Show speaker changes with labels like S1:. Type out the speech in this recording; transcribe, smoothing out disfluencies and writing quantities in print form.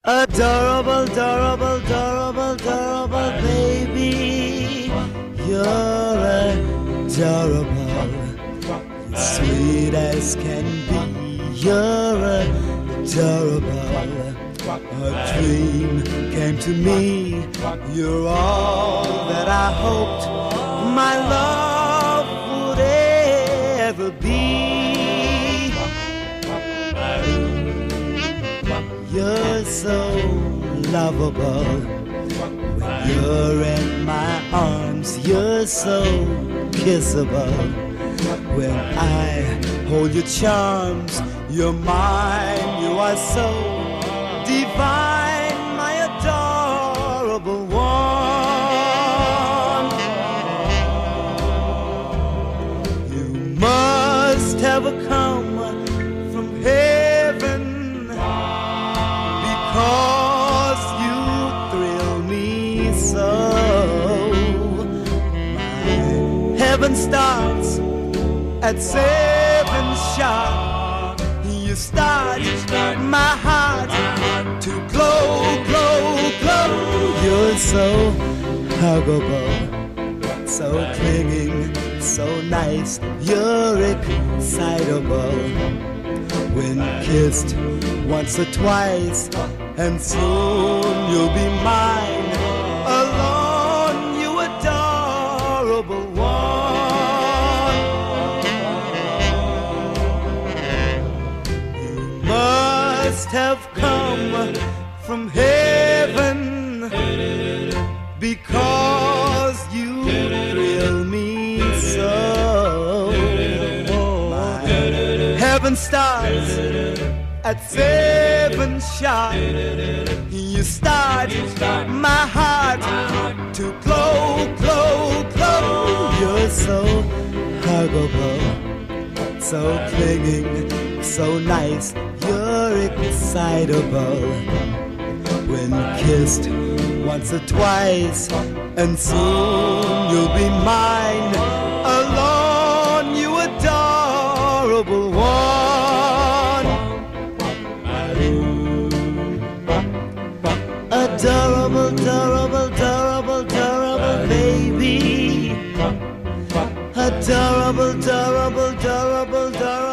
S1: Adorable, adorable, adorable, adorable baby. You're adorable, sweet as can be. You're adorable. A dream came to me. You're all that I hoped my love would ever be. You're so lovable. When you're in my arms, you're so kissable. When I hold your charms, you're mine. You are so divine, my adorable one. You must have come from heaven, because you thrill me so. My heaven starts at 7 sharp. You start my heart to glow, glow, glow. You're so huggable, so clinging, so nice. You're excitable when kissed once or twice, and soon you'll be mine alone, you adorable one. You must have come from heaven, because you thrill me so. My heaven starts at 7 sharp. You start my heart to glow, glow, glow. You're so huggable, so clinging, so nice. You're excitable when kissed once or twice, and soon you'll be mine alone, you adorable one. Adorable, adorable, adorable, adorable baby. Adorable, adorable, adorable, adorable.